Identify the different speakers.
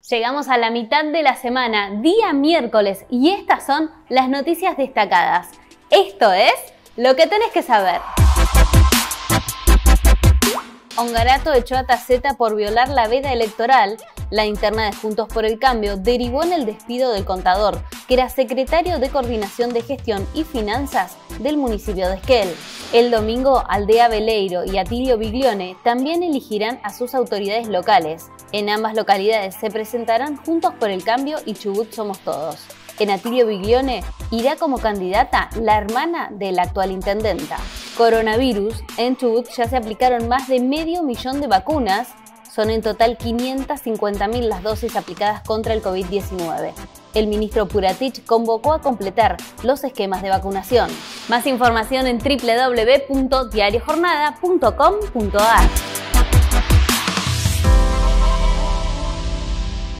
Speaker 1: Llegamos a la mitad de la semana, día miércoles, y estas son las noticias destacadas. Esto es lo que tenés que saber. Ongarato echó a Taceta por violar la veda electoral. La interna de Juntos por el Cambio derivó en el despido del contador, que era secretario de Coordinación de Gestión y Finanzas del municipio de Esquel. El domingo, Aldea Beleiro y Atilio Biglione también elegirán a sus autoridades locales. En ambas localidades se presentarán Juntos por el Cambio y Chubut Somos Todos. En Atilio Biglione irá como candidata la hermana de la actual intendenta. Coronavirus. En Chubut ya se aplicaron más de 500.000 de vacunas. Son en total 550.000 las dosis aplicadas contra el COVID-19. El ministro Puratich convocó a completar los esquemas de vacunación. Más información en www.diariojornada.com.ar.